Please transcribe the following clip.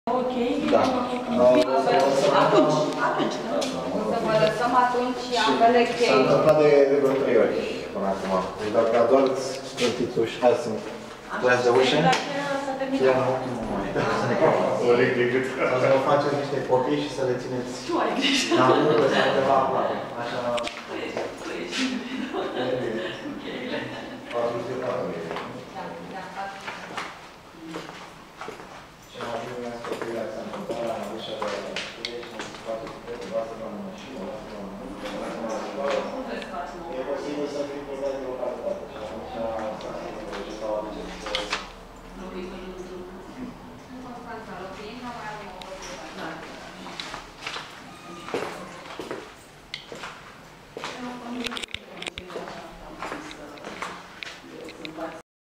Ok. Da. Atunci. O să vă lăsăm atunci ambele S-a chei. întâmplat de vreo 3 ori până acum. Deci dacă adorți cântițuși, hai să puneți de ușă. Chiar nu mai. O să vă faceți niște copii și să le țineți. Tu ai greșit. Da, nu, să undeva aproape. Așa...